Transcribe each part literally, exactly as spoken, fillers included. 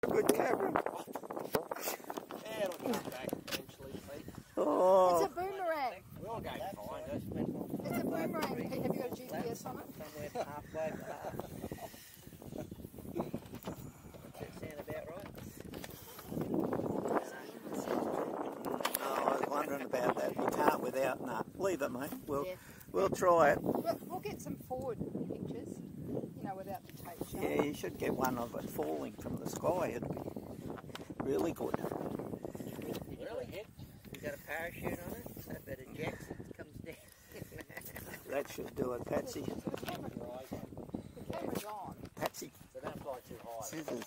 Good Cameron. Yeah, it'll come back eventually, Pete. Oh. It's a boomerang. We'll go find it. It's a boomerang, Pete. Have you got a G P S on it? Somewhere halfway. Does that sound about right? Oh, I was wondering about that. You can't without, nah. Leave it, mate. We'll, Yeah. we'll try it. We'll, we'll get some forward pictures, you know, without the tape showing. Yeah, you should get one of it falling from the sky. It'd be really good. Really hit. You got a parachute on it, so that it jacks it comes down. That should do it, Patsy. So the, camera, the camera's on. Patsy, So don't fly too high. scissors.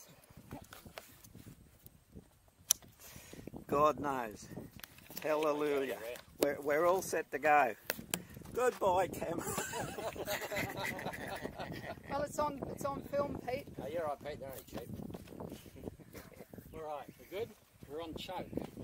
God knows. Hallelujah. We're, we're all set to go. Goodbye, Cam. Well, it's on. It's on film, Pete. Oh, you're right, Pete. They're only cheap. All right, we're good. We're on choke.